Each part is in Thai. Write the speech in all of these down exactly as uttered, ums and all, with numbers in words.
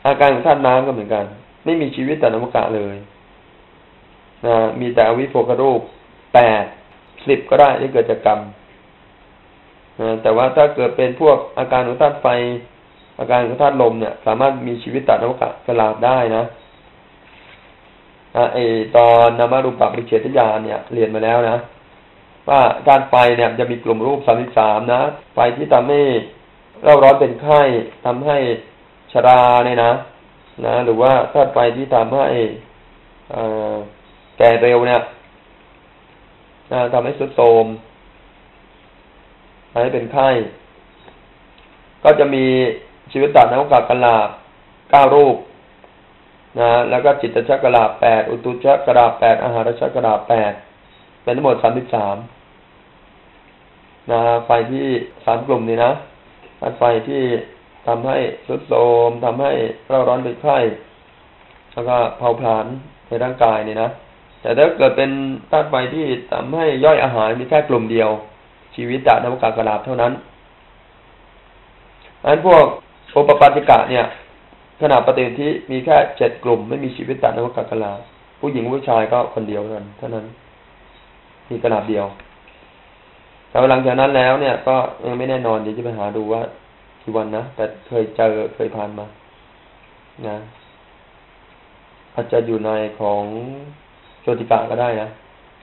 อาการของธาตุน้ำก็เหมือนกันไม่มีชีวิตแต่นามกะเลยนะมีแต่อวิโภครูปแปดสิบก็ได้ที่เกิดจากกรรมนะแต่ว่าถ้าเกิดเป็นพวกอาการของธาตุไฟอาการของธาตุลมเนี่ยสามารถมีชีวิตแต่นามกะกลาบได้นะไอตอนนามารูปปริเฉทญาณเนี่ยเรียนมาแล้วนะว่าธาตุไฟเนี่ยจะมีกลุ่มรูปสามสิบสามนะไฟที่ทำให้เราร้อนเป็นไข้ทำให้ชราเนี่ยนะนะหรือว่าธาตุไฟที่ทำให้แก่เร็วเนี่ยนะทำให้ทรุดโทรมทำให้เป็นไข้ก็จะมีชีวิตตัดนวกกลาบเก้ารูปนะแล้วก็จิตตชักกลาบแปดอุตุชักกลาบแปดอาหารชักกลาบแปดเป็นทั้งหมดสามสิบสามนะไฟที่สามกลุ่มนี้นะไฟที่ทำให้ทรุดโทรมทำให้เราร้อนเป็นไข้แล้วก็เผาผลาญในร่างกายนี่นะแต่ถ้าเกิดเป็นธาตุไฟที่ทำให้ย่อยอาหารมีแค่กลุ่มเดียวชีวิตตนวกกลาบเท่านั้นอันพวกโอปปาติกะเนี่ยขณะปฏิสนธิมีแค่เจ็ดกลุ่มไม่มีชีวิตตนวกกลาบผู้หญิงผู้ชายก็คนเดียวเท่านั้นเท่านั้นมีกลาบเดียวแต่หลังจากนั้นแล้วเนี่ยก็ยังไม่แน่นอนเดี๋ยวจะไปหาดูว่ากี่วันนะแต่เคยเจอเคยผ่านมานะอาจจะอยู่ในของโชติกะก็ได้นะ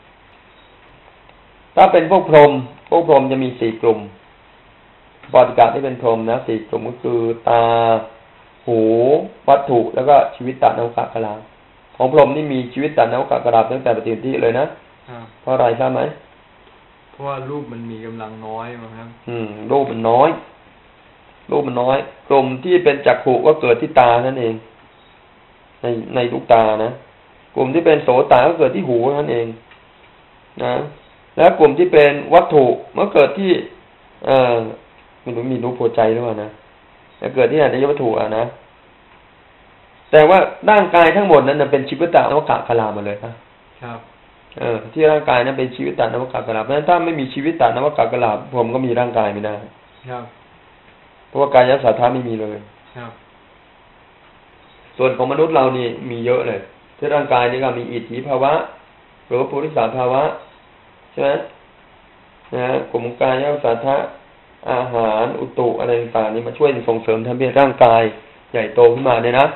ถ้าเป็นพวกพรหมพวกพรหมจะมีสี่กลุ่มปฏิกะที่เป็นพรหมนะสี่กลุ่มก็คือตาหูวัตถุแล้วก็ชีวิตตนวกกลาบของพรหมนี่มีชีวิตตนวกกลาบตั้งแต่ปฏิสนธิเลยนะเพราะอะไรทราบไหมเพราะว่ารูปมันมีกำลังน้อยมั้งครับอืมรูปมันน้อยรูปมันน้อยกลุ่มที่เป็นจักขุก็เกิดที่ตานั่นเองในในลูกตานะกลุ่มที่เป็นโสตก็เกิดที่หูนั่นเองนะแล้วกลุ่มที่เป็นวัตถุมันเกิดที่เอ่อไม่รู้มีรูปโพใจหรือเปล่านะแต่เกิดที่อายวัตถุอ่ะนะแต่ว่าร่างกายทั้งหมดนั้นเป็นชีวิตตนวกกลาบหมดเลยนะครับเออที่ร่างกายนั้นเป็นชีวิตตนวกกลาบเพราะฉะนั้นถ้าไม่มีชีวิตตนวกกลาบผมก็มีร่างกายไม่ได้ครับเพราะว่ากายสัทธาไม่มีเลยครับส่วนของมนุษย์เรานี่มีเยอะเลยที่ร่างกายนี่ก็มีอิทธิภาวะหรือปุริสาภาวะใช่ไหมนะกลุ่มกายสัทธะอาหารอุตุอะไรต่างๆนี่มาช่วยส่งเสริมทำให้ร่างกายใหญ่โตขึ้นมาเนี่ยนะ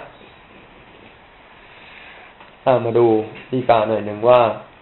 ถ้ามาดูดีกาหน่อยหนึ่งว่า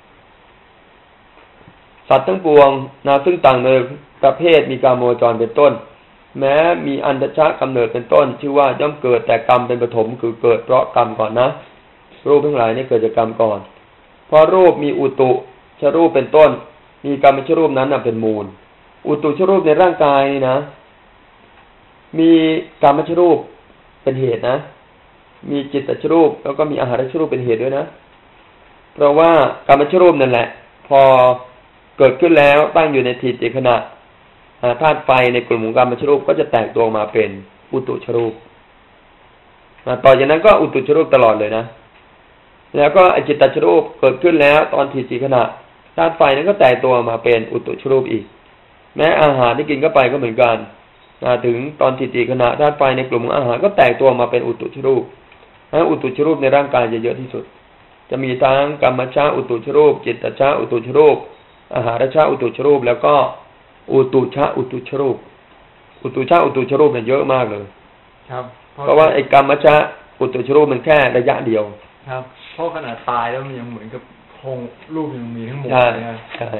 สัตว์ทั้งปวงนะซึ่งต่างโดยประเภทมีกามโมจรเป็นต้นแม้มีอันตชะกำเนิดเป็นต้นชื่อว่าย่อมเกิดแต่กรรมเป็นปฐมคือเกิดเพราะกรรมก่อนนะรูปทั้งหลายนี่เกิดจากกรรมก่อนเพราะรูปมีอุตุชรูปเป็นต้นมีกรรมชรูปนั้นน่ะเป็นมูลอุตุชรูปในร่างกายนี่นะมีกรรมชรูปเป็นเหตุนะมีจิตตชรูปแล้วก็มีอาหารชรูปเป็นเหตุด้วยนะเพราะว่ากรรมชรูปนั่นแหละพอเกิดขึ้นแล้วตั้งอยู่ในทิฏฐิขณะธาตุไฟในกลุ่มของกรรมชรูปก็จะแตกตัวมาเป็นอุตุชรูปต่อจากนั้นก็อุตุชรูปตลอดเลยนะแล้วก็อจิตตชรูปเกิดขึ้นแล้วตอนทิฏฐิขณะธาตุไฟนั้นก็แตกตัวมาเป็นอุตุชรูปอีกแม้อาหารที่กินเข้าไปก็เหมือนกันถึงตอนทิฏฐิขณะธาตุไฟในกลุ่มของอาหารก็แตกตัวมาเป็นอุตุชรูปอุตุชรูปในร่างกายจะเยอะที่สุดจะมีทั้งกัมมัชฌะอุตุชรูปจิตตชะอุตุชรูปอาหารชะอุตุชรูปแล้วก็อุตุชะอุตุชรูปอุตุชะอุตุชรูปเนี่ยเยอะมากเลยครับเพราะว่าไอ้กัมมัชฌะอุตุชรูปมันแค่ระยะเดียวครับเพราะขนาดตายแล้วมันยังเหมือนกับโครงรูปยังมีทั้งหมดเลยใช่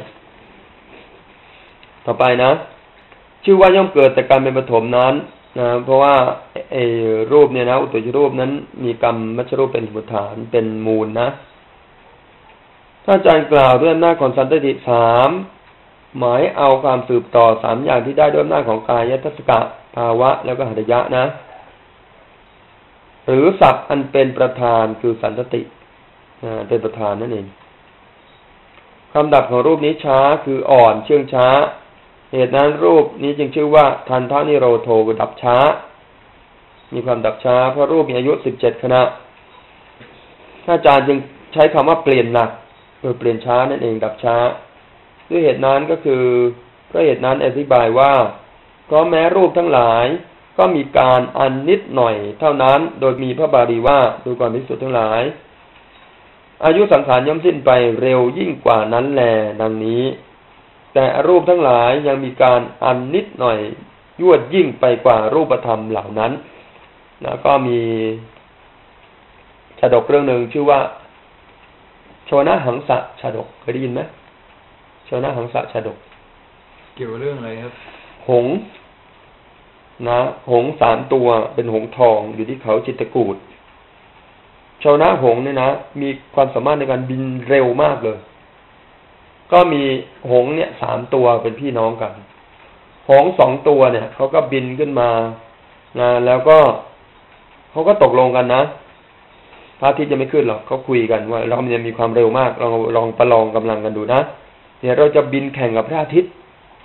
ต่อไปนะชื่อว่าย่อมเกิดแต่การเป็นปฐมนั้นนะเพราะว่าไอ้รูปเนี่ยนะอุตุชรูปนั้นมีกรรมมัชรูปเป็นสมุฏฐานเป็นมูลนะถ้าอาจารย์กล่าวด้วยอำนาจของสันติสามหมายเอาความสืบต่อสามอย่างที่ได้ด้วยอำนาจของกายทัศกะภาวะแล้วก็หัตถยะนะหรือศัพท์อันเป็นประธานคือสันติเป็นประธานนั่นเองความดับของรูปนี้ช้าคืออ่อนเชื่องช้าเหตุนั้นรูปนี้จึงชื่อว่าทันทานิโรโธคือดับช้ามีความดับช้าเพราะรูปมีอายุสิบเจ็ดขณะถ้าอาจารย์จึงใช้คำว่าเปลี่ยนหนักเออเปลี่ยนช้านั่นเองดับช้าด้วยเหตุนั้นก็คือเพราะเหตุนั้นอธิบายว่าเพราะแม้รูปทั้งหลายก็มีการอันนิดหน่อยเท่านั้นโดยมีพระบาลีว่าดูก่อนภิกษุทั้งหลายอายุสังขารย่อมสิ้นไปเร็วยิ่งกว่านั้นแลดังนี้แต่อรูปทั้งหลายยังมีการอันนิดหน่อยยวดยิ่งไปกว่ารูปธรรมเหล่านั้นแล้วก็มีชาดกเรื่องหนึ่งชื่อว่าโชนะหังสะชาดกเคยได้ยินไหมโชนะหังสะชาดกเกี่ยวกับเรื่องอะไรครับหงส์นะหงส์สามตัวเป็นหงส์ทองอยู่ที่เขาจิตรกูฏชาวนาหงส์เนี่ยนะมีความสามารถในการบินเร็วมากเลยก็มีหงส์เนี่ยสามตัวเป็นพี่น้องกันหงส์สองตัวเนี่ยเขาก็บินขึ้นมานะแล้วก็เขาก็ตกลงกันนะพระอาทิตย์จะไม่ขึ้นหรอกเขาคุยกันว่าเราเนี่ยมีความเร็วมากลองลองประลองกำลังกันดูนะเนี่ยเราจะบินแข่งกับพระอาทิตย์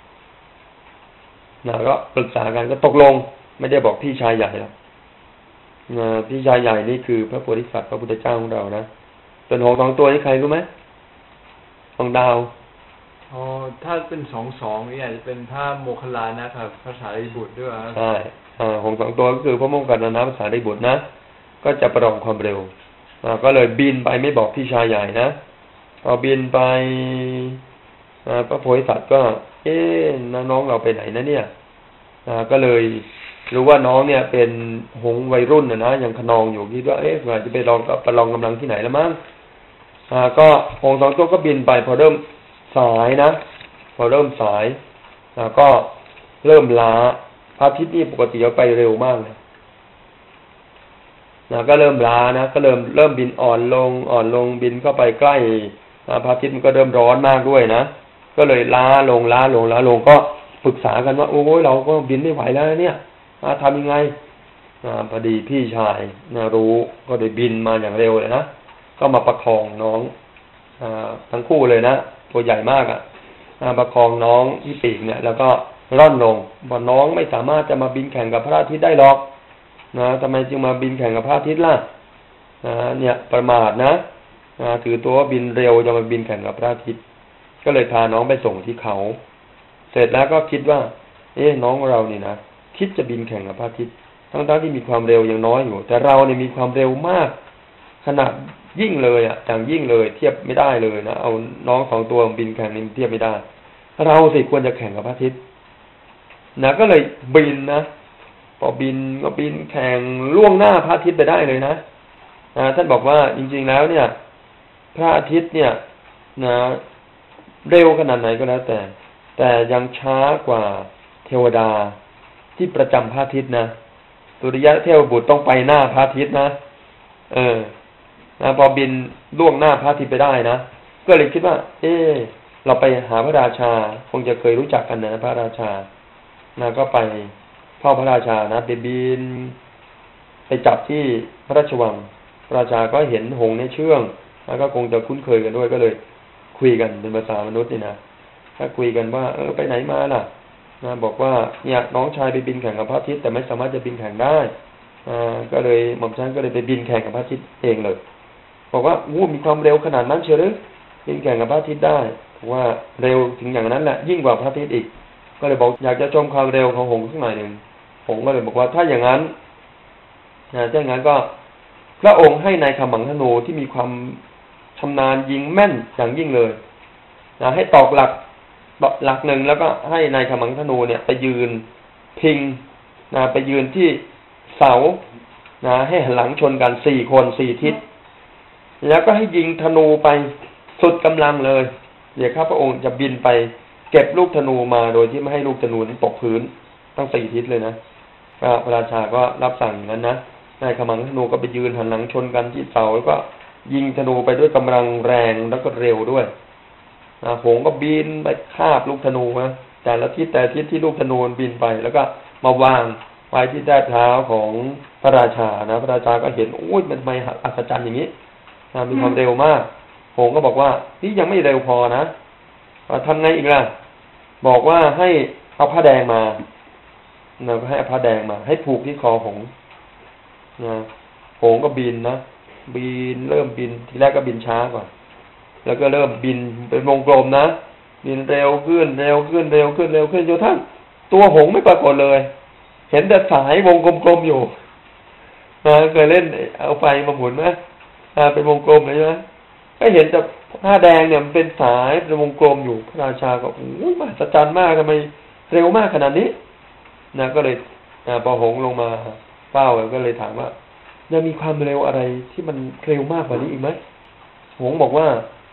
นะก็ปรึกษากันก็ตกลงไม่ได้บอกพี่ชายใหญ่หรอกนะพี่ชายใหญ่นี่คือพระโพธิสัตว์พระพุทธเจ้าของเรานะส่วนหงส์สองตัวนี่ใครรู้ไหมของดาวอ๋อถ้าเป็นสองสองนี่อาจจะเป็นพระโมคคัลลานะครับภาษาลิบุตรด้วยใช่อ่าหงส์สองตัวก็คือพระโมคคัลลานะภาษาลิบุตรนะก็จะประลองความเร็วอ่าก็เลยบินไปไม่บอกพี่ชายใหญ่นะพอบินไปอ่าพระโพธิสัตว์ก็เอ๊ะน้องเราไปไหนนะเนี่ยอ่าก็เลยรู้ว่าน้องเนี่ยเป็นหงส์วัยรุ่นนะนะยังขนองอยู่คิดว่าเอ๊ะอาจจะไปลองประลองกำลังที่ไหนแล้วมั้งอ่าก็หงส์สองตัวก็บินไปพอเริ่มสายนะพอเริ่มสายอ่าก็เริ่มล้าพระอาทิตย์นี่ปกติจะไปเร็วมากเลยนะก็เริ่มล้านะก็เริ่มเริ่มบินอ่อนลงอ่อนลงบินเข้าไปใกล้พระอาทิตย์มันก็เริ่มร้อนมากด้วยนะก็เลยล้าลงล้าลงล้าลงก็ปรึกษากันว่าโอ้ยเราก็บินไม่ไหวแล้วเนี่ยทำยังไงพอดีพี่ชายนะรู้ก็เลยบินมาอย่างเร็วเลยนะก็มาประคองน้องอทั้งคู่เลยนะตัวใหญ่มากอ่ะประคองน้องที่ปีกเนี่ยแล้วก็ร่อนลงบอกน้องไม่สามารถจะมาบินแข่งกับพระอาทิตย์ได้หรอกนะทำไมจึงมาบินแข่งกับพระอาทิตย์ล่ะนะเนี่ยประมาทนะนะถือตัวบินเร็วจะมาบินแข่งกับพระอาทิตย์ก็เลยพาน้องไปส่งที่เขาเสร็จแล้วก็คิดว่าเอ๊ะน้องเรานี่นะคิดจะบินแข่งกับพระอาทิตย์ทั้งๆที่มีความเร็วยังน้อยอยู่แต่เราเนี่ยมีความเร็วมากขนาดยิ่งเลยอ่ะอย่างยิ่งเลยเทียบไม่ได้เลยนะเอาน้องสองตัวบินแข่งนี่เทียบไม่ได้เราสิควรจะแข่งกับพระอาทิตย์นะก็เลยบินนะพอบินก็บินแข่งล่วงหน้าพระอาทิตย์ไปได้เลยนะนะท่านบอกว่าจริงๆแล้วเนี่ยพระอาทิตย์เนี่ยนะเร็วขนาดไหนก็แล้วแต่แต่ยังช้ากว่าเทวดาที่ประจำพระอาทิตย์นะสุริยะเทวบุตรต้องไปหน้าพระอาทิตย์นะเออนะพอบินล่วงหน้าพระอาทิตย์ไปได้นะก็เลยคิดว่าเออเราไปหาพระราชาคงจะเคยรู้จักกันนะพระราชานะก็ไปพ่อพระราชานะไปบินไปจับที่พระราชวังพระราชาก็เห็นหงส์ในเชื่องแล้วก็คงจะคุ้นเคยกันด้วยก็เลยคุยกันเป็นภาษามนุษย์นี่นะถ้าคุยกันว่าเออไปไหนมาล่ะนะบอกว่าเนี่ยน้องชายไปบินแข่งกับพระอาทิตย์แต่ไม่สามารถจะบินแข่งได้อ่าก็เลยหม่อมฉันก็เลยไปบินแข่งกับพระอาทิตย์เองเลยบอกว่าอู้มีความเร็วขนาดนั้นเชียวหรือบินแข่งกับพระอาทิตย์ได้บอกว่าเร็วถึงอย่างนั้นแหละยิ่งกว่าพระอาทิตย์อีกก็เลยบอกอยากจะชมความเร็วของหงส์สักหน่อยหนึ่งหงส์ก็เลยบอกว่าถ้าอย่างนั้นนะถ้าอย่างนั้นก็พระองค์ให้นายขมังธนูที่มีความชำนาญยิงแม่นอย่างยิ่งเลยนะให้ตอกหลักหลักหนึ่งแล้วก็ให้นายขมังธนูเนี่ยไปยืนพิงนะไปยืนที่เสานะให้หันหลังชนกันสี่คนสี่ทิศแล้วก็ให้ยิงธนูไปสุดกำลังเลยเดี๋ยวข้าพระองค์จะบินไปเก็บลูกธนูมาโดยที่ไม่ให้ลูกธนูนั้นตกพื้นตั้งสี่ทิศเลยนะพระราชาก็รับสั่งอย่างนั้นนะนายขมังธนูก็ไปยืนหันหลังชนกันที่เสาแล้วก็ยิงธนูไปด้วยกำลังแรงแล้วก็เร็วด้วยนะหงส์ก็บินไปคาบลูกธนูนะแต่ละทิศแต่ทิศที่ลูกธนูบินไปแล้วก็มาวางไว้ที่ใต้เท้าของพระราชานะพระราชาก็เห็นโอ้ยมันทำไมอัศจรรย์อย่างนี้นะมีความเร็วมากหงส์ก็บอกว่านี่ยังไม่เร็วพอนะทำไงอีกล่ะบอกว่าให้เอาผ้าแดงมานะให้เอาผ้าแดงมาให้ผูกที่คอหงส์นะหงส์ก็บินนะบินเริ่มบินทีแรกก็บินช้าก่อนแล้วก็เริ่มบินเป็นวงกลมนะบินเร็วขึ้นเร็วขึ้นเร็วขึ้นเร็วขึ้นจนทั้งตัวหงส์ไม่ปรากฏเลยเห็นแต่สายวงกลมๆอยู่นะเคยเล่นเอาไฟมาหมุนไหมอ่าเป็นวงกลมเลยใช่ไหมก็เห็นแต่ผ้าแดงเนี่ยมันเป็นสายเป็นวงกลมอยู่พระราชาก็โอ้ยมหัศจรรย์มากทำไมเร็วมากขนาดนี้นะก็เลยอ่าพอหงลงมาเฝ้าก็เลยถามว่ายังมีความเร็วอะไรที่มันเร็วมากกว่านี้อีกไหมหงบอกว่า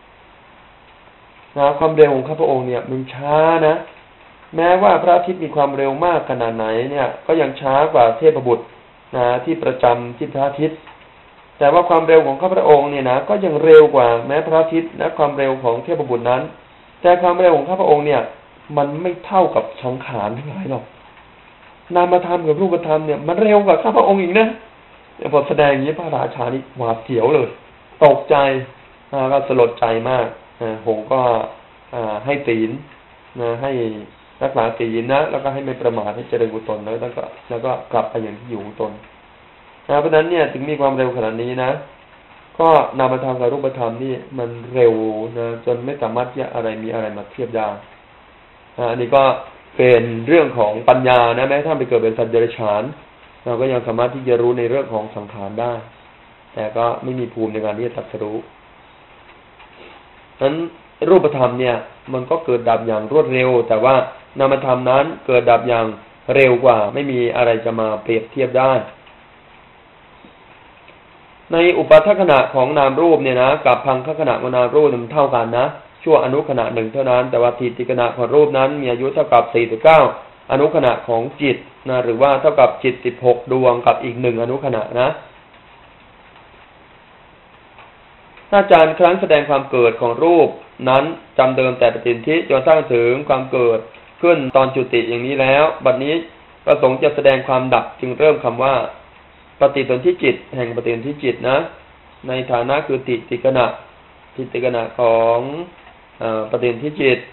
นะความเร็วของข้าพระองค์เนี่ยมันช้านะแม้ว่าพระอาทิตย์มีความเร็วมากขนาดไหนเนี่ยก็ยังช้ากว่าเทพบุตรนะที่ประจำที่พระอาทิตย์แต่ว่าความเร็วของข้าพระองค์เนี่ยนะก็ยังเร็วกว่าแม้พระอาทิตย์และความเร็วของเทพบุตรนั้นแต่ความเร็วของข้าพระองค์เนี่ยมันไม่เท่ากับสังขารทั้งหลายหรอกนามธรรมกับรูปธรรมเนี่ยมันเร็วกว่าข้าพระองค์อีกนะพอแสดงอย่างนี้พระราชานี่หวาดเสียวเลยตกใจก็สลดใจมากหงก็ให้ศีลนะให้รักษาศีลนะแล้วก็ให้ไม่ประมาทให้เจริญกุศลแล้วก็แล้วก็กลับไปอย่างที่อยู่ของตนนะเพราะนั้นเนี่ยถึงมีความเร็วขนาดนี้นะก็นามธรรมกับรูปธรรมนี่มันเร็วนะจนไม่สามารถที่อะไรมีอะไรมาเทียบได้อันนี้ก็เป็นเรื่องของปัญญานะแม้ถ้าไปเกิดเป็นสัตว์เดรัจฉานเราก็ยังสามารถที่จะรู้ในเรื่องของสังขารได้แต่ก็ไม่มีภูมิในการที่จะตรัสรู้นั้นรูปธรรมเนี่ยมันก็เกิดดับอย่างรวดเร็วแต่ว่านามธรรมนั้นเกิดดับอย่างเร็วกว่าไม่มีอะไรจะมาเปรียบเทียบได้ในอุปาทขณะของนามรูปเนี่ยนะกับพังคขณะของนามรูปมันเท่ากันนะชั่วอนุขณะหนึ่งเท่านั้นแต่ว่าทีติขณะของรูปนั้นมีอายุเท่ากับสี่สิบเก้าอนุขณะของจิตนะหรือว่าเท่ากับจิตสิบหกดวงกับอีกหนึ่งอนุขณะนะอาจารย์ครั้งแสดงความเกิดของรูปนั้นจำเดิมแต่ปฏิสนธิจนตั้งถึงความเกิดขึ้นตอนจุติอย่างนี้แล้วบัดนี้ประสงค์จะแสดงความดับจึงเริ่มคำว่าปฏิสนธิจิตแห่งปฏิสนธิจิตนะในฐานะคือติติขณะติติขณะของปฏิสนธิจิต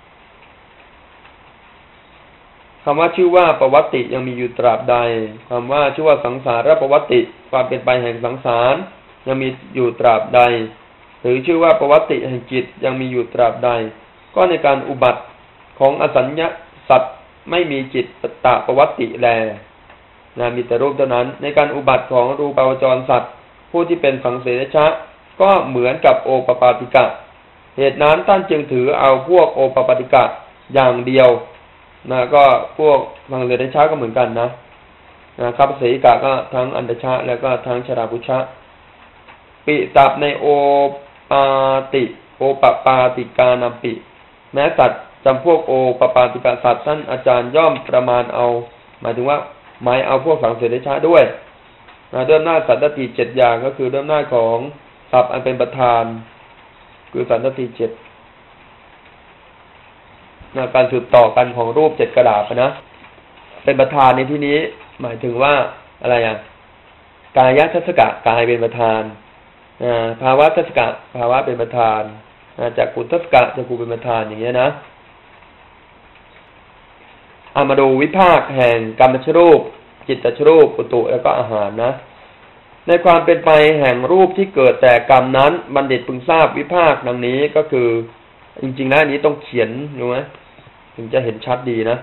คำว่าชื่อว่าปวัตติยังมีอยู่ตราบใดคำว่าชื่อว่าสังสารปวัตติความเป็นไปแห่งสังสารยังมีอยู่ตราบใดหรือชื่อว่าปวัตติแห่งจิตยังมีอยู่ตราบใดก็ในการอุบัติของอสัญญาสัตว์ไม่มีจิตตะปวัตติแลนะมีแต่รูปเท่านั้นในการอุบัติของรูปาวจรสัตว์ผู้ที่เป็นสังเสริชะก็เหมือนกับโอปปาติกะเหตุนั้นท่านจึงถือเอาพวกโอปปาติกะอย่างเดียวนะก็พวกสังเสริชะก็เหมือนกันนะนะครับเสกะก็ทั้งอันตชะแล้วก็ทั้งชราพุชะปิตับในโอปาติโอปปาติกานัมปิแม้สัตว์จำพวกโอปปาติกาสัตว์ท่านอาจารย์ย่อมประมาณเอาหมายถึงว่าหมายเอาพวกสังเสริชะด้วยนะเริ่มหน้าสัตตติเจ็ดอย่างก็คือเริ่มหน้าของสัพอันเป็นประธานคือสัตตติเจ็ดนะการสืบต่อกันของรูปเจ็ดกระดาษนะเป็นประธานในที่นี้หมายถึงว่าอะไรอ่ะกายทัศกะกายเป็นประธานภาวะทัศกะภาวะเป็นประธานจักขุทัศกะจักขุเป็นประธานอย่างเงี้ยนะเอามาดูวิภาคแห่งกรรมชรูปจิตตชรูปอุตุแล้วก็อาหารนะในความเป็นไปแห่งรูปที่เกิดแต่กรรมนั้นบัณฑิตพึงทราบวิภาคดังนี้ก็คือจริงๆแล้วนี้ต้องเขียนรู้ไหมถึงจะเห็นชัดดีนะ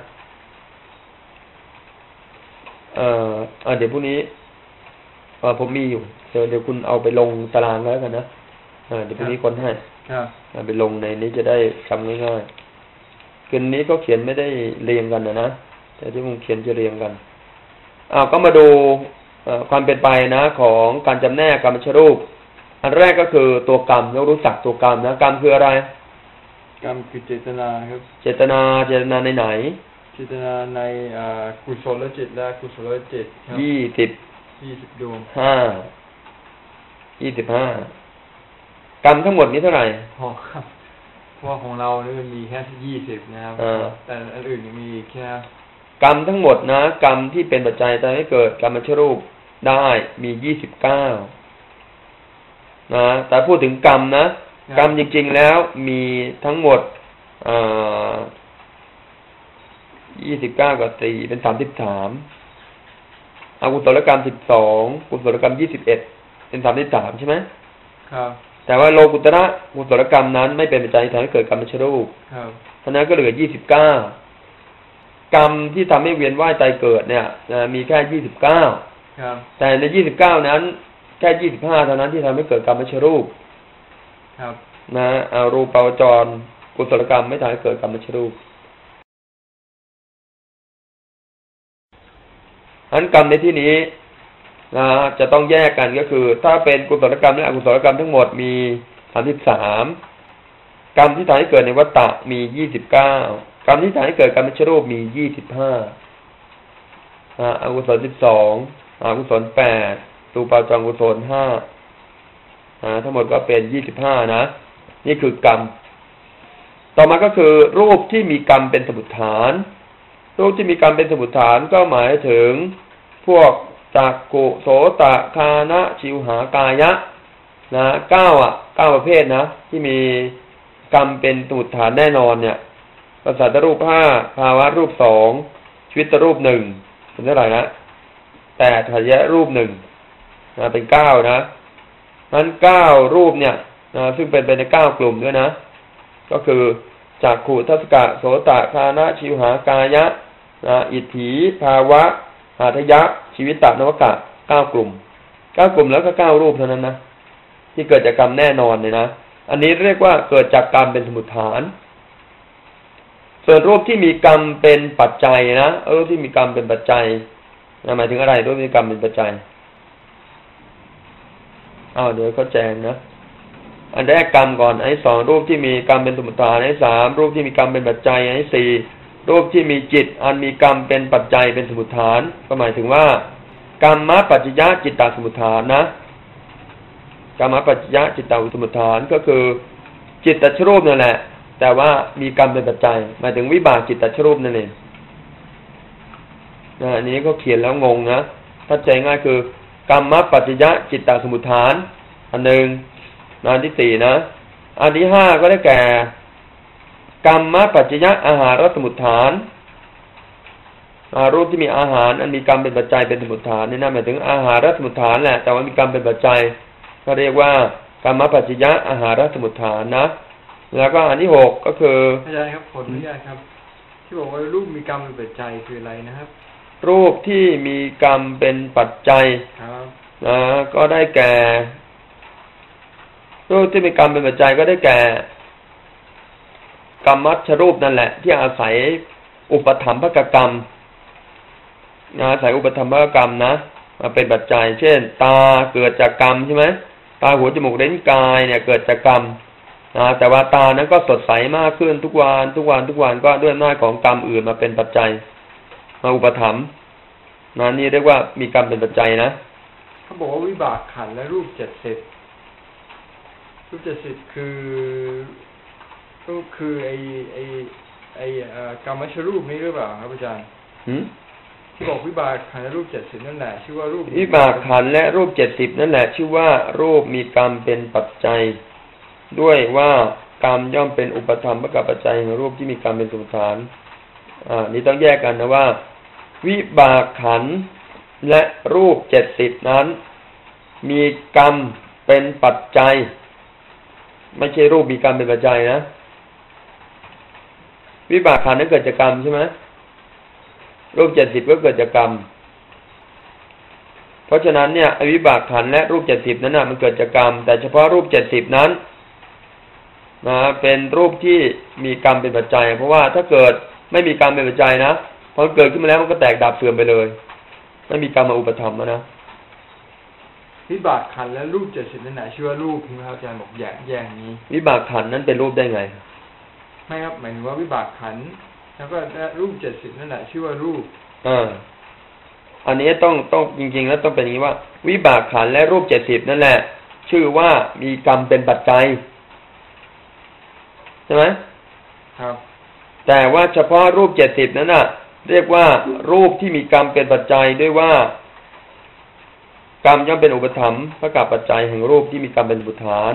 เอ่อเดี๋ยวพรุ่งนี้ผมมีอยู่เดี๋ยวเดี๋ยวคุณเอาไปลงตารางแล้วกันนะเดี๋ยวพรุ่งนี้คนให้ไปลงในนี้จะได้จำง่ายๆคืนนี้ก็เขียนไม่ได้เรียงกันนะนะแต่ที่ผมเขียนจะเรียงกันอ้าวก็มาดูความเป็นไปนะของการจำแนกกรรมชรูปอันแรกก็คือตัวกรรมต้องรู้จักตัวกรรมนะกรรมคืออะไรกรรมคือเจตนาครับเจตนาเจตนาในไหนเจตนาในกุศลจิตและกุศลจิตยี่สิบยี่สิบดวงห้ายี่สิบห้ากรรมทั้งหมดนี้เท่าไหร่พอครับเพราะของเรานี่มันมีแค่ยี่สิบนะครับแต่อันอื่นยังมีแค่กรรมทั้งหมดนะกรรมที่เป็นปัจจัยทำให้เกิดกรรมชรูปได้มียี่สิบเก้านะแต่พูดถึงกรรมนะกรรมจริงๆแล้วมีทั้งหมดยี่สิบเก้ากับสี่เป็นสามสิบสามอกุศลกรรมสิบสองกุศลกรรมยี่สิบเอ็ดเป็นสามสิบสามใช่ไหมครับแต่ว่าโลกุตระกุศลกรรมนั้นไม่เป็นปัจจัยทำให้เกิดกรรมชรูปครับเพราะนั้นก็เหลือยี่สิบเก้ากรรมที่ทำให้เวียนว่ายตายเกิดเนี่ยมีแค่ยี่สิบเก้าแต่ในยี่สิบเก้านั้นแค่ยี่สิบห้าเท่านั้นที่ทำให้เกิดกรรมไม่ใช่รูปครับนะอารูปาวจรกุศลกรรมไม่ทำให้เกิดกรรมไม่ใช่รูปอันกรรมในที่นี้นะจะต้องแยกกันก็คือถ้าเป็นกุศลกรรมและอกุศลกรรมทั้งหมดมีสามสิบสามกรรมที่ทำให้เกิดในวัฏฏะมียี่สิบเก้ากรรมที่ทำให้เกิดกรรมไม่ใช่รูปมียี่สิบห้าอกุศลสิบสองอกุศลแปดรูปาวจรกุศลห้าทั้งหมดก็เป็นยี่สิบห้านะนี่คือกรรมต่อมาก็คือรูปที่มีกรรมเป็นสมุฏฐานรูปที่มีกรรมเป็นสมุฏฐานก็หมายถึงพวกจักขุโสตคานะชิวหากายะนะเก้าอ่ะเก้าประเภทนะที่มีกรรมเป็นสมุฏฐานแน่นอนเนี่ยประสาทรูปห้าภาวะรูปสองชีวิตรูปหนึ่งเป็นเท่าไหร่นะแต่ทายะรูปหนึ่งนะเป็นเก้านะนั้นเก้ารูปเนี่ยนะซึ่งเป็นไปในเก้ากลุ่มด้วยนะก็คือจักขุทัสสะโสตคานะชิวหากายะนะอิทธิภาวะหาทยะชีวิตตนวกะเก้ากลุ่มเก้ากลุ่มแล้วก็เก้ารูปเท่านั้นนะที่เกิดจากกรรมแน่นอนเลยนะอันนี้เรียกว่าเกิดจากกรรมเป็นสมุฏฐานส่วนรูปที่มีกรรมเป็นปัจจัยนะรูปที่มีกรรมเป็นปัจจัยหมายถึงอะไรรูปที่มีกรรมเป็นปัจจัยอ้าวเดี๋ยวเขาแจงนะอันแรกกรรมก่อนอันที่สองรูปที่มีกรรมเป็นสมุฏฐานอันที่สามรูปที่มีกรรมเป็นปัจจัยอันที่สี่รูปที่มีจิตอันมีกรรมเป็นปัจจัยเป็นสมุฏฐานก็หมายถึงว่ากรรมปัจจยะจิตตสมุฏฐานนะกรรมปัจจยะจิตตสมุฏฐานก็คือจิตตชรูปนั่นแหละแต่ว่ามีกรรมเป็นปัจจัยหมายถึงวิบากจิตตชรูปนั่นเองนะอันนี้ก็เขียนแล้วงงนะถ้าใจง่ายคือกรรมปัจจยะจิตตสมุฏฐานอันหนึ่งอันที่สี่นะอันที่ห้าก็ได้แก่กรรมปัจจยะอาหารสมุฏฐานรูปที่มีอาหารอันมีกรรมเป็นปัจจัยเป็นสมุฏฐานนี่นะหมายถึงอาหารสมุฏฐานแหละแต่ว่ามีกรรมเป็นปัจจัยก็เรียกว่ากรรมปัจจยะอาหารสมุฏฐานนะแล้วก็อันที่หกก็คืออาจารย์ครับขออนุญาตครับที่บอกว่ารูปมีกรรมเป็นปัจจัยคืออะไรนะครับรูปที่มีกรรมเป็นปัจจัยนะก็ได้แก่รูปที่มีกรรมเป็นปัจจัยก็ได้แก่กรรมัชฌรูปนั่นแหละที่อาศัยอุปถัมภกกรรมอาศัยอุปถัมภกกรรมนะมาเป็นปัจจัยเช่นตาเกิดจากกรรมใช่ไหมตาหูจมูกลิ้นกายเนี่ยเกิดจากกรรมนะแต่ว่าตานั้นก็สดใสมากขึ้นทุกวันทุกวันทุกวันก็ด้วยอำนาจของกรรมอื่นมาเป็นปัจจัยมาอุปถัมภ์นะนี่เรียกว่ามีกรรมเป็นปัจจัยนะเขาบอกว่าวิบากขันธ์และรูปเจ็ดสิบรูปเจ็ดสิบคือก็คือไอไอไอกรรมชรูปนี้หรือเปล่าครับอาจารย์ที่บอกวิบากขันธ์และรูปเจ็ดสิบนั่นแหละชื่อว่ารูปวิบากขันธ์และรูปเจ็ดสิบนั่นแหละชื่อว่ารูปมีกรรมเป็นปัจจัยด้วยว่ากรรมย่อมเป็นอุปธรรมภกปัจจัยของรูปที่มีกรรมเป็นสมุฏฐานอ่านี่ต้องแยกกันนะว่าวิบากขันธ์และรูปเจ็ดสิบนั้นมีกรรมเป็นปัจจัยไม่ใช่รูปมีกรรมเป็นปัจจัยนะวิบากขันธ์นั้นเกิดจากกรรมใช่ไหมรูปเจ็ดสิบก็เกิดจากกรรมเพราะฉะนั้นเนี่ยวิบากขันธ์และรูปเจ็ดสิบนั้นนะมันเกิดจากกรรมแต่เฉพาะรูปเจ็ดสิบนั้นนะเป็นรูปที่มีกรรมเป็นปัจจัยเพราะว่าถ้าเกิดไม่มีกรรมเป็นปัจจัยนะพอเกิดขึ้นมาแล้วมันก็แตกดับเสื่อมไปเลยไม่มีกรรมมาอุปถัมภ์นะวิบากขันธ์และรูปเจ็ดสิบนั่นแหละชื่อว่ารูปใช่ไหมครับอาจารย์บอกแยกแยกนี้วิบากขันธ์นั้นเป็นรูปได้ไงไม่ครับหมายถึงว่าวิบากขันธ์แล้วก็รูปเจ็ดสิบนั่นแหละชื่อว่ารูปอ่าอันนี้ต้องต้องจริงๆแล้วต้องเป็นอย่างนี้ว่าวิบากขันธ์และรูปเจ็ดสิบนั่นแหละชื่อว่ามีกรรมเป็นปัจจัยใช่ไหมครับแต่ว่าเฉพาะรูปเจ็ดสิบนั้นน่ะเรียกว่ารูปที่มีกรรมเป็นปัจจัยด้วยว่ากรรมย่อมเป็นอุปถัมภ์ภกปัจจัยแห่งรูปที่มีกรรมเป็นสมุฏฐาน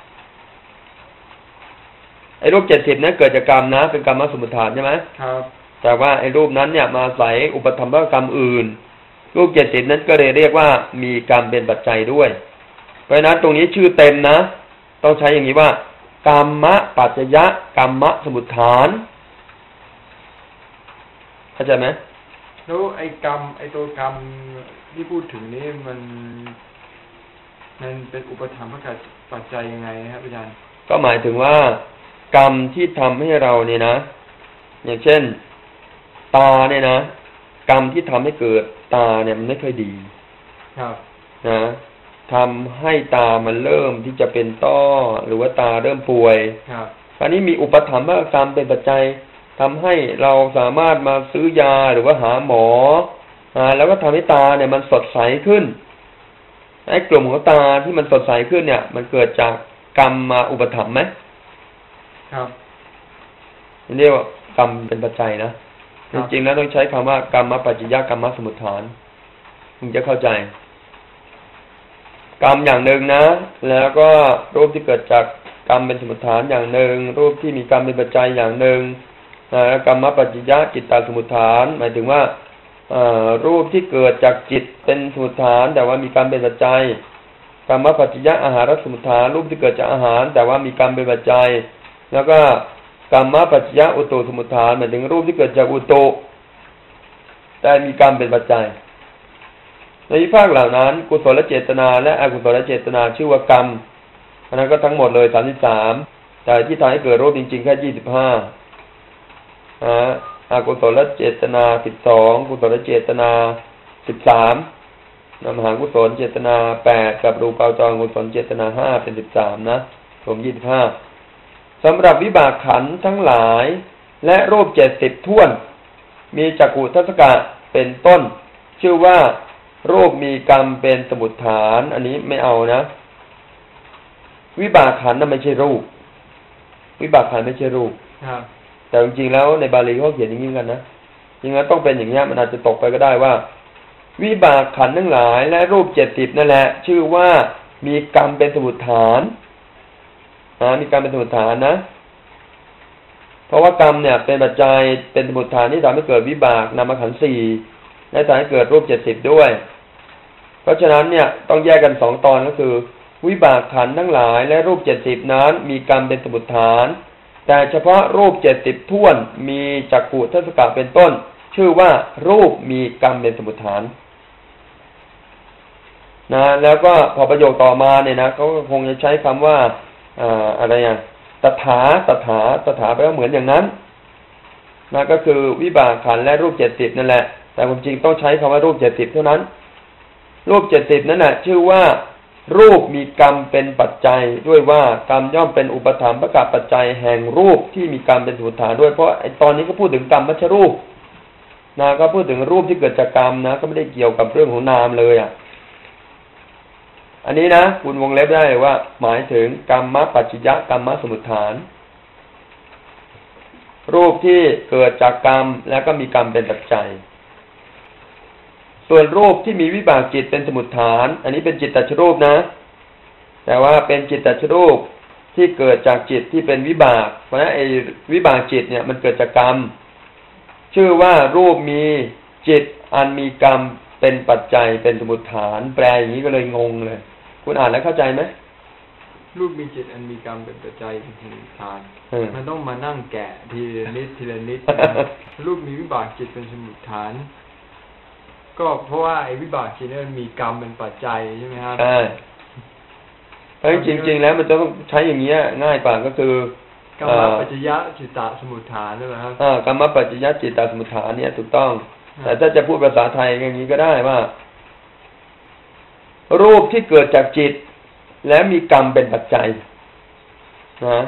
ไอ้รูปเจ็ดสิบนั้นเกิดจากกรรมนะเป็นกรรมสมุฏฐานใช่ไหมครับแต่ว่าไอ้รูปนั้นเนี่ยมาอาศัยอุปถัมภกกรรมอื่นรูปเจ็ดสิบนั้นก็เลยเรียกว่ามีกรรมเป็นปัจจัยด้วยเพราะฉะนั้นตรงนี้ชื่อเต็มนะต้องใช้อย่างนี้ว่ากรรมปัจจยะกรรมสมุฏฐานเข้าใจไหมแล้วไอ้กรรมไอ้ตัวกรรมที่พูดถึงนี้มันมันเป็นอุปธรรมภกปัจจัยยังไงครับอาจารย์ก็หมายถึงว่ากรรมที่ทำให้เราเนี่ยนะอย่างเช่นตาเนี่ยนะกรรมที่ทำให้เกิดตาเนี่ยมันไม่ค่อยดีครับนะทำให้ตามันเริ่มที่จะเป็นต้อหรือว่าตาเริ่มป่วยครับคราวนี้มีอุปธรรมภกรรมเป็นปัจจัยทำให้เราสามารถมาซื้อยาหรือว่าหาหมออ่าแล้วก็ทำให้ตาเนี่ยมันสดใสขึ้นไอ้กลุ่มของตาที่มันสดใสขึ้นเนี่ยมันเกิดจากกรรมมาอุปถัมภ์ไหมครับนี่เรียกว่ากรรมเป็นปัจจัยนะจริงๆแล้วต้องใช้คำว่ากรรมปัจจยกรรมสมุฏฐานถึงจะเข้าใจกรรมอย่างหนึ่งนะแล้วก็รูปที่เกิดจากกรรมเป็นสมุฏฐานอย่างหนึ่งรูปที่มีกรรมเป็นปัจจัยอย่างหนึ่งกรรมปัจจยจิตตสมุฏฐานหมายถึงว่ารูปที่เกิดจากจิตเป็นสมุฏฐานแต่ว่ามีกรรมเป็นปัจจัยกรรมปัจจยอาหารสมุฏฐานรูปที่เกิดจากอาหารแต่ว่ามีกรรมเป็นปัจจัยแล้วก็กรรมปัจจยอุตุสมุฏฐานหมายถึงรูปที่เกิดจากอุตุแต่มีกรรมเป็นปัจจัยในวิภาคเหล่านั้นกุศลเจตนาและอกุศลเจตนาชื่อว่ากรรมอันนั้นก็ทั้งหมดเลยสามสิบสามแต่ที่ทำให้เกิดรูปจริงๆแค่ยี่สิบห้าอ่าอกุศลเจตนาสิบสองกุศลเจตนาสิบสามนามหากุศลเจตนาแปดกับรูปาวจรกุศลเจตนาห้าเป็นสิบสามนะรวมยี่สิบห้าสำหรับวิบากขันธ์ทั้งหลายและรูปเจ็ดสิบท้วนมีจักขุทัศกะเป็นต้นชื่อว่ารูปมีกรรมเป็นสมุฏฐานอันนี้ไม่เอานะวิบากขันธ์นั้นไม่ใช่รูปวิบากขันธ์ไม่ใช่รูปแต่จริงๆแล้วในบาลีเขาเขียนอย่างนี้กันนะจริงๆแล้วต้องเป็นอย่างนี้มันอาจจะตกไปก็ได้ว่าวิบากขันธ์ทั้งหลายและรูปเจ็ดสิบนั่นแหละชื่อว่ามีกรรมเป็นสมุฏฐานนะมีกรรมเป็นสมุฏฐานนะเพราะว่ากรรมเนี่ยเป็นปัจจัยเป็นสมุฏฐานที่ทำให้เกิดวิบากนามขันธ์สี่และทำให้เกิดรูปเจ็ดสิบด้วยเพราะฉะนั้นเนี่ยต้องแยกกันสองตอนก็คือวิบากขันธ์ทั้งหลายและรูปเจ็ดสิบนั้นมีกรรมเป็นสมุฏฐานแต่เฉพาะรูปเจ็ดสิบท้วนมีจักขุทัศกะเป็นต้นชื่อว่ารูปมีกรรมเป็นสมุฏฐานนะแล้วก็พอประโยคต่อมาเนี่ยนะเขาคงจะใช้คำว่าอ่าอะไรอ่ะตถาตถาตถาแปลว่าเหมือนอย่างนั้นนะก็คือวิบากขันธ์และรูปเจ็ดสิบนั่นแหละแต่ความจริงต้องใช้คำว่ารูปเจ็ดสิบเท่านั้นรูปเจ็ดสิบนั่นแหละชื่อว่ารูปมีกรรมเป็นปัจจัยด้วยว่ากรรมย่อมเป็นอุปธรรมภกปัจจัยแห่งรูปที่มีกรรมเป็นสมุฏฐานด้วยเพราะไอ้ตอนนี้ก็พูดถึงกรรมมัชรูปนะก็พูดถึงรูปที่เกิดจากกรรมนะก็ไม่ได้เกี่ยวกับเรื่องของนามเลยอ่ะอันนี้นะคุณวงเล็บได้ว่าหมายถึงกรรมปัจจยกรรมสมุฏฐานรูปที่เกิดจากกรรมแล้วก็มีกรรมเป็นปัจจัยส่วนรูปที่มีวิบากจิตเป็นสมุฏฐานอันนี้เป็นจิตตชรูปนะแต่ว่าเป็นจิตตชรูปที่เกิดจากจิตที่เป็นวิบากเพราะฉะนั้นไอ้วิบากจิตเนี่ยมันเกิดจากกรรมชื่อว่ารูปมีจิตอันมีกรรมเป็นปัจจัยเป็นสมุฏฐานแปลอย่างนี้ก็เลยงงเลยคุณอ่านแล้วเข้าใจไหมรูปมีจิตอันมีกรรมเป็นปัจจัยเป็นสมุฏฐานมันต้องมานั่งแกะทีละนิดทีละนิด รูปมีวิบากจิตเป็นสมุฏฐานก็เพราะว่าไอ้วิบากจิตนี่มันมีกรรมเป็นปัจจัยใช่ไหมครับใช่เพราะจริงๆแล้วมันจะต้องใช้อย่างเงี้ยง่ายกว่าก็คือกรรมปัจจยจิตตสมุฏฐานใช่ไหมครับอ่ากรรมปัจจยจิตตสมุฏฐานเนี่ยถูกต้องแต่ถ้าจะพูดภาษาไทยอย่างนี้ก็ได้ว่ารูปที่เกิดจากจิตและมีกรรมเป็นปัจจัยนะ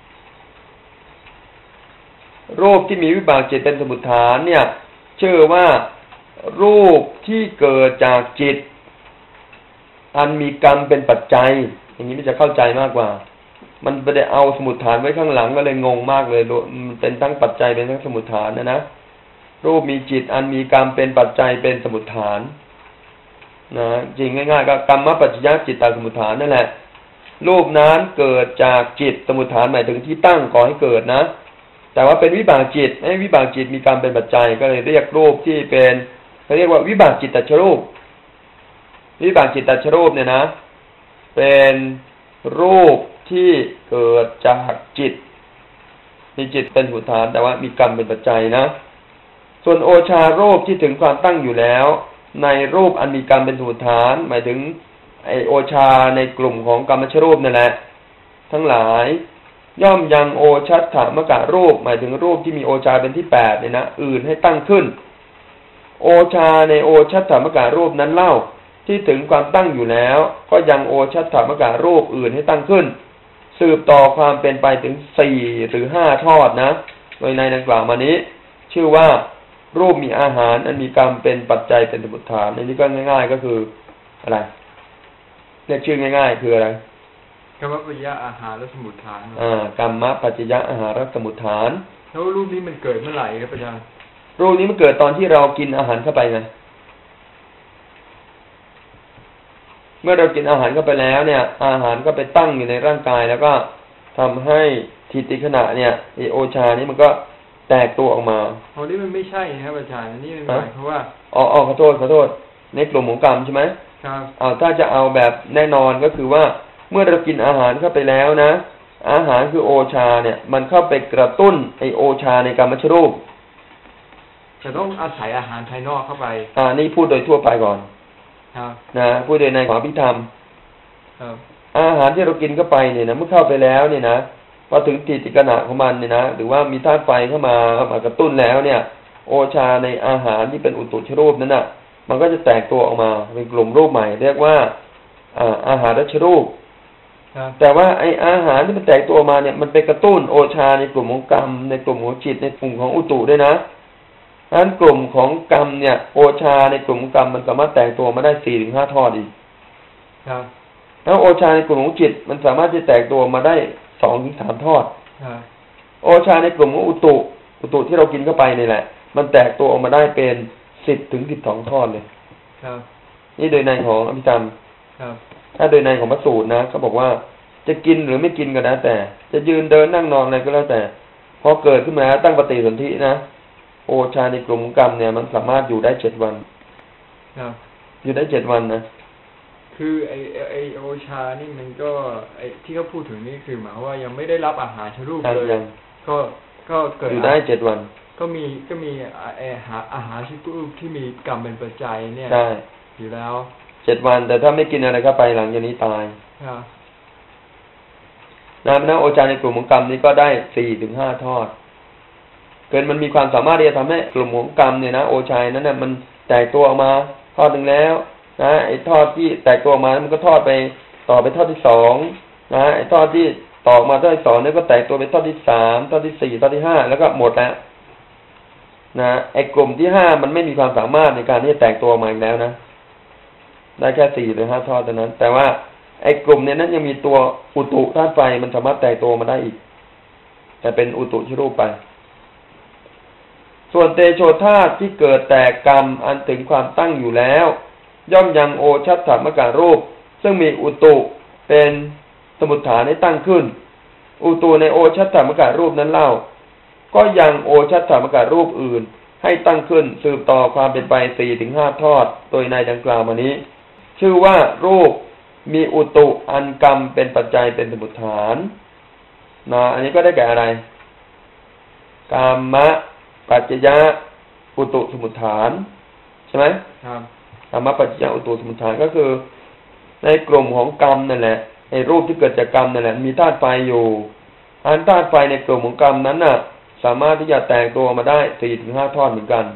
รูปที่มีวิบากจิตเป็นสมุฏฐานเนี่ยชื่อว่ารูปที่เกิดจากจิตอันมีกรรมเป็นปัจจัยอย่างนี้มันจะเข้าใจมากกว่ามันไม่ได้เอาสมุฏฐานไว้ข้างหลังก็เลยงงมากเลยมันเป็นทั้งปัจจัยเป็นทั้งสมุฏฐานนะนะรูปมีจิตอันมีกรรมเป็นปัจจัยเป็นสมุฏฐานนะจริงง่ายๆก็กรรมปัจจยจิตตสมุฏฐานนั่นแหละรูปนั้นเกิดจากจิตสมุฏฐานหมายถึงที่ตั้งก่อให้เกิดนะแต่ว่าเป็นวิบากจิตให้วิบากจิตมีกรรมเป็นปัจจัยก็เลยเรียกรูปที่เป็นเขาเรียกว่าวิบากจิตตชรูปวิบากจิตตชรูปเนี่ยนะเป็นรูปที่เกิดจากจิตมีจิตเป็นสมุฏฐานแต่ว่ามีกรรมเป็นปัจจัยนะส่วนโอชารูปที่ถึงความตั้งอยู่แล้วในรูปอันมีกรรมเป็นสมุฏฐานหมายถึงไอโอชาในกลุ่มของกรรมชรูปนั่นแหละทั้งหลายย่อมยังโอชัตถมกะรูปหมายถึงรูปที่มีโอชาเป็นที่แปดเนี่ยนะอื่นให้ตั้งขึ้นโอชาในโอชัตถมกะรูปนั้นเล่าที่ถึงความตั้งอยู่แล้วก็ยังโอชัตถมกะรูปอื่นให้ตั้งขึ้นสืบต่อความเป็นไปถึงสี่หรือห้าทอดนะโดยในดังกล่าวมานี้ชื่อว่ารูปมีอาหารอันมีกรรมเป็นปัจจัยเป็นสมุฏฐานอันนี้ก็ง่ายๆก็คืออะไรเรียกชื่อง่ายๆคืออะไรกรรมปัจจยอาหารและสมุฏฐานอ่ากรรมปัจจยอาหารและสมุฏฐานแล้วรูปนี้มันเกิดเมื่อไหร่ครับอาจารย์รูปนี้มันเกิดตอนที่เรากินอาหารเข้าไปไงเมื่อเรากินอาหารเข้าไปแล้วเนี่ยอาหารก็ไปตั้งอยู่ในร่างกายแล้วก็ทำให้ทิฏฐิขณะเนี่ยไอโอชานี้มันก็แตกตัวออกมาอ๋อนี่มันไม่ใช่นะครับอาจารย์นี่มันหมายความว่าอ๋อขอโทษขอโทษในกลุ่มของกรรมใช่ไหมครับเอาถ้าจะเอาแบบแน่นอนก็คือว่าเมื่อเรากินอาหารเข้าไปแล้วนะอาหารคือโอชาเนี่ยมันเข้าไปกระตุ้นไอโอชาในกรรมชรูปจะต้องอาศัยอาหารภายนอกเข้าไปอ่านี่พูดโดยทั่วไปก่อนครับนะพูดโดยในของอภิธรรมครับอาหารที่เรากินเข้าไปเนี่ยนะเมื่อเข้าไปแล้วเนี่ยนะพอถึงทิฏฐิขณะของมันเนี่ยนะหรือว่ามีธาตุไฟเข้ามามากระตุ้นแล้วเนี่ยโอชาในอาหารที่เป็นอุตุชรูปนั้นน่ะมันก็จะแตกตัวออกมาเป็นกลุ่มรูปใหม่เรียกว่าอ่าอาหารรัชรูปแต่ว่าไออาหารที่มันแตกตัวออกมาเนี่ยมันไปกระตุ้นโอชาในกลุ่มของกรรมในกลุ่มของจิตในกลุ่มของอุตุด้วยนะดังนั้นกลุ่มของกรรมเนี่ยโอชาในกลุ่มของกรรมมันสามารถแตกตัวมาได้สี่ถึงห้าทอดอีกแล้วโอชาในกลุ่มของจิตมันสามารถที่แตกตัวมาได้สองถึงสามทอดโอชาในกลุ่มของอุตุอุตุที่เรากินเข้าไปนี่แหละมันแตกตัวออกมาได้เป็นสิบถึงสิบสองทอดเลยนี่โดยในของอภิธรรมถ้าโดยในของพระสูตรนะเขาบอกว่าจะกินหรือไม่กินก็แล้วแต่จะยืนเดินนั่งนอนอะไรก็แล้วแต่พอเกิดขึ้นมาตั้งปฏิสนธินะโอชาในกลุ่มกรรมเนี่ยมันสามารถอยู่ได้เจ็ดวันอยู่ได้เจ็ดวันนะคือไอไอโอชานี่มันก็ไอที่เขาพูดถึงนี่คือหมายว่ายังไม่ได้รับอาหารชรูปเลยก็ก็เกิดอยู่ได้เจ็ดวันก็มีก็มีไอหาอาหารชรูปที่มีกรรมเป็นปัจจัยเนี่ยอยู่แล้วเจ็ดวันแต่ถ้าไม่กินอะไรเข้าไปหลังจากนี้ตายนะเพราะโอชาในกลุ่มของกรรมนี้ก็ได้สี่ถึงห้าทอดเกินมันมีความสามารถที่จะทำให้กลุ่มของกรรมเนี่ยนะโอชานั้นน่ะมันแตกตัวออกมาทอดหนึ่งแล้วนะไอ้ทอดที่แตกตัวมามันก็ทอดไปต่อไปทอดที่สองนะไอ้ทอดที่ต่อมาทอดที่สองนี่ก็แตกตัวไปทอดที่สามทอดที่สี่ทอดที่ห้าแล้วก็หมดแล้วนะไอ้กลุ่มที่ห้ามันไม่มีความสามารถในการที่จะแตกตัวมาอีกแล้วนะได้แค่สี่หรือห้าทอดเท่านั้นแต่ว่าไอ้กลุ่มนี้นั้นยังมีตัวอุตุธาตุไฟมันสามารถแตกตัวมาได้อีกแต่เป็นอุตุชรูปไปส่วนเตโชธาตุที่เกิดแต่กรรมอันถึงความตั้งอยู่แล้วย่อมยังโอชัตถมกะรูปซึ่งมีอุตุเป็นสมุฏฐานให้ตั้งขึ้นอุตุในโอชัตถมกะรูปนั้นเล่าก็ยังโอชัตถมกะรูปอื่นให้ตั้งขึ้นสืบต่อความเป็นไปสี่ถึงห้าทอดโดยในดังกล่าวมานี้ชื่อว่ารูปมีอุตุอันกรรมเป็นปัจจัยเป็นสมุฏฐานนะอันนี้ก็ได้แก่อะไรกามะปัจจยะอุตุสมุฏฐานใช่ไหมครับกามะปัจจยะอุตุสมุฏฐานก็คือในกลุ่มของกรรมนั่นแหละไอ้รูปที่เกิดจากกรรมนั่นแหละมีธาตุไฟอยู่อันธาตุไฟในกลุ่มของกรรมนั้นน่ะสามารถที่จะแตกตัวมาได้สี่ถึงห้าทอดเหมือนกัน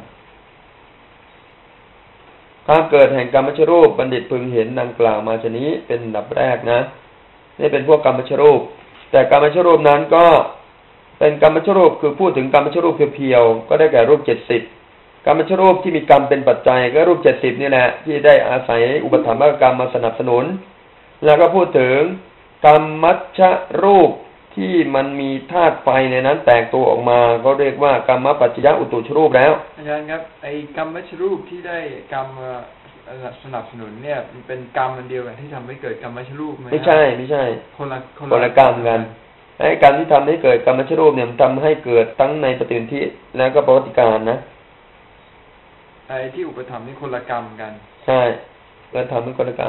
ความเกิดแห่งกรรมชรูปบัณฑิตพึงเห็นดังกล่าวมาชนี้เป็นอันดับแรกนะนี่เป็นพวกกรรมชรูปแต่กรรมชรูปนั้นก็เป็นกรรมชรูปคือพูดถึงกรรมชรูปเพียวๆก็ได้แก่รูปเจ็ดสิบกรรมชรูปที่มีกรรมเป็นปัจจัยก็รูปเจ็ดสิบนี่แหละที่ได้อาศัยอุปถัมภกรรมมาสนับสนุนแล้วก็พูดถึงกรรมัชชรูปที่มันมีธาตุไฟในนั้นแตกตัวออกมาก็เรียกว่ากรรมปัจจยอุตุชรูปแล้วอาจารย์ครับไอ้กรรมมัชชรูปที่ได้กรรมสนับสนุนเนี่ยมันเป็นกรรมอันเดียวกันที่ทำให้เกิดกรรมมัชชรูปไหมไม่ใช่ไม่ใช่คนละคนละกรรมกันไอ้กรรมที่ทำให้เกิดกรรมมัชชรูปเนี่ยมันทำให้เกิดทั้งในปฏิสนธิแล้วก็ปวัตติการนะไอ้ที่อุปถัมภ์นี่คนละกรรมกันใช่การทำเป็นคนละกรรม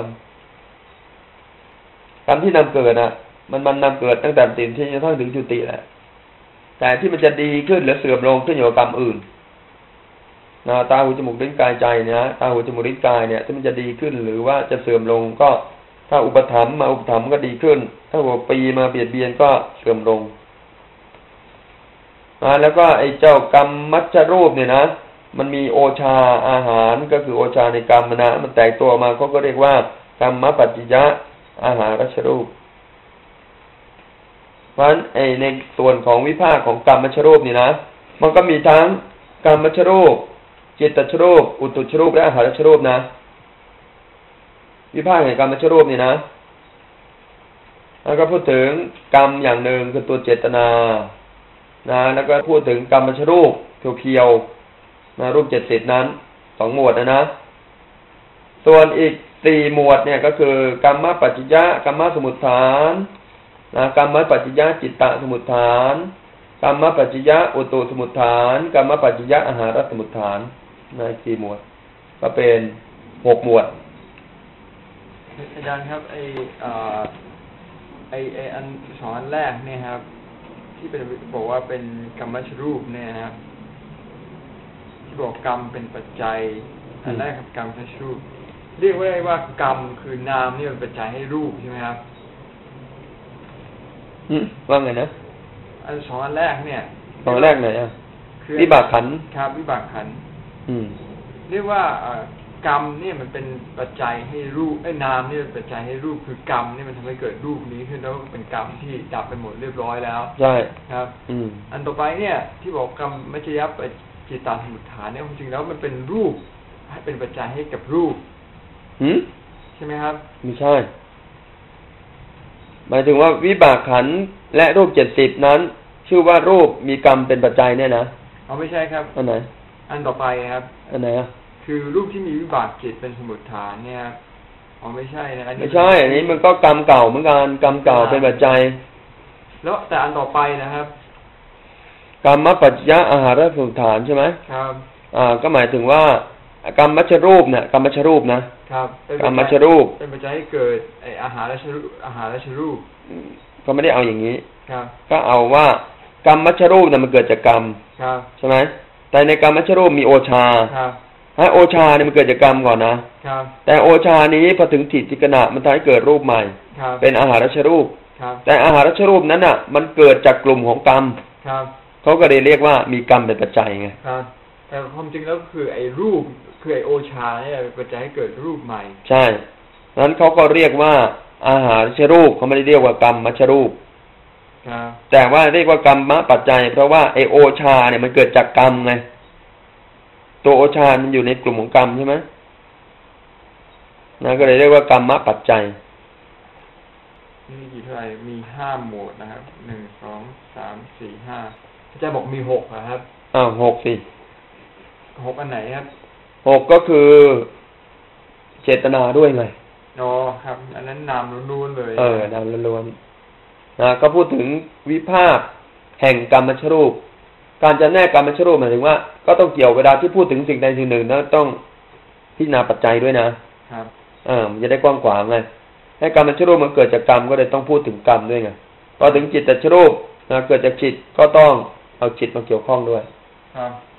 กรรมที่นำเกิดอ่ะมันมันนำเกิดตั้งแต่ปฏิสนธิจนทั้งถึงจุติแหละแต่ที่มันจะดีขึ้นหรือเสื่อมลงขึ้นอยู่กับกรรมอื่นนะตาหูจมูกลิ้นกายใจเนี่ยตาหูจมูกลิ้นกายเนี่ยถ้ามันจะดีขึ้นหรือว่าจะเสื่อมลงก็ถ้าอุปถัมภ์มาอุปถัมภ์ก็ดีขึ้นถ้าหัวปีมาเบียดเบียนก็เสื่อมลงนะแล้วก็ไอ้เจ้ากรรมมัจจรูปเนี่ยนะมันมีโอชาอาหารก็คือโอชาในกรรมนะมันแตกตัวมาเขาก็เรียกว่ากรรมปัจจิยะอาหารรัชรูปเพราะฉะนั้นไอ้ในส่วนของวิภาคของกรรมมัจจรูปนี่นะมันก็มีทั้งกรรมมัจจรูปจิตตชรูปอุตุชรูปและอาหารรัชรูปนะวิภาคแห่งกรรมมัจจรูปนี่นะแล้วก็พูดถึงกรรมอย่างหนึ่งคือตัวเจตนานะแล้วก็พูดถึงกรรมมัจจรูปเพียวๆนะรูปเจ็ดสิบนั้นสองหมวดนะนะส่วนอีกสี่หมวดเนี่ยก็คือกรรมปัจจิยะกรรมสมุฏฐานนะกรรมปัจจิยะจิตตสมุฏฐานกรรมปัจจิยะอุตุสมุฏฐานกรรมปัจจิยะอาหารสมุฏฐานในสี่หมวดก็เป็นหกหมวดอาจารย์ครับไอเอ่อไอไออันสองอันแรกเนี่ยครับที่เป็นบอกว่าเป็นกรรมมัจจรูปเนี่ยนะครับที่บอกกรรมเป็นปัจจัยอันแรกครับกรรมมัจจรูปเรียกว่าว่ากรรมคือนามนี่เป็นปัจจัยให้รูปใช่ไหมครับอืมว่าไงนะอันสองอันแรกเนี่ยสองอันแรกไหนอ่ะวิบากขันธ์ครับวิบากขันธ์อืมเรียกว่ากรรมเนี่ยมันเป็นปัจจัยให้รูปไอ้นามนี่เป็นปัจจัยให้รูปคือกรรมนี่มันทำให้เกิดรูปนี้ขึ้นแล้วเป็นกรรมที่ดับไปหมดเรียบร้อยแล้วใช่ครับอืมอันต่อไปเนี่ยที่บอกกรรมมัจจยะจิตตสมุฏฐานเนี่ยจริงๆแล้วมันเป็นรูปให้เป็นปัจจัยให้กับรูปหืมใช่ไหมครับไม่ใช่หมายถึงว่าวิบากขันธ์และรูปเจ็ดสิบนั้นชื่อว่ารูปมีกรรมเป็นปัจจัยเนี่ยนะอ๋อไม่ใช่ครับอันไหนอันต่อไปครับอันไหนอ่ะคือรูปที่มีวิบากจิตเป็นสมุฏฐานเนี่ยอ๋อไม่ใช่นะอันนี้ไม่ใช่อันนี้มันก็กรรมเก่าเหมือนกันกรรมเก่าเป็นปัจจัยแล้วแต่อันต่อไปนะครับกรรมปัจจยะอาหารสมุฏฐานใช่ไหมครับอ่าก็หมายถึงว่ากรรมมัจจรูปเนี่ยกรรมมัจจรูปนะครับกรรมมัจจรูปเป็นปัจจัยให้เกิดไออาหารรัชรูปอาหารรัชรูปก็ไม่ได้เอาอย่างนี้ครับก็เอาว่ากรรมมัจจรูปเนี่ยมันเกิดจากกรรมครับใช่ไหมแต่ในกรรมมัจจรูปมีโอชาครับให้โอชาเนี่ยมันเกิดจากกรรมก่อนนะครับแต่โอชานี้พอถึงจิตจิกณะมันทำให้เกิดรูปใหม่เป็นอาหารรัชรูปแต่อาหารรัชรูปนั้นอ่ะมันเกิดจากกลุ่มของกรรมเขาก็เลยเรียกว่ามีกรรมเป็นปัจจัยไงแต่ความจริงแล้วคือไอ้รูปคือไอ้โอชาเนี่ยเป็นปัจจัยให้เกิดรูปใหม่ใช่นั้นเขาก็เรียกว่าอาหารรัชรูปเขาไม่ได้เรียกว่ากรรมมัจจรูปแต่ว่าเรียกว่ากรรมปัจจัยเพราะว่าไอโอชาเนี่ยมันเกิดจากกรรมไงตัวโอชามันอยู่ในกลุ่มของกรรมใช่ไหมนะก็เลยเรียกว่ากรรมปัจจัยนี่กี่เท่าไหร่มีห้าหมวดนะครับหนึ่งสองสามสี่ห้าอาจารย์บอกมีหกนะครับอ้าวหกสิหกอันไหนครับหกก็คือเจตนาด้วยไงอ๋อครับอันนั้นนามล้วนๆเลยเออนามล้วนๆนะก็พูดถึงวิภาคแห่งกรรมมัจจรูปการจะแนกกรรมมัจจรูปหมายถึงว่าก็ต้องเกี่ยวเวลาที่พูดถึงสิ่งใดสิ่งหนึ่งนะต้องพิจารณาปัจจัยด้วยนะครับเออมันจะได้กว้างขวางไงให้กรรมมัจจรูปมันเกิดจากกรรมก็เลยต้องพูดถึงกรรมด้วยไงพอถึงจิตตชรูปนะเกิดจากจิตก็ต้องเอาจิตมาเกี่ยวข้องด้วยครับ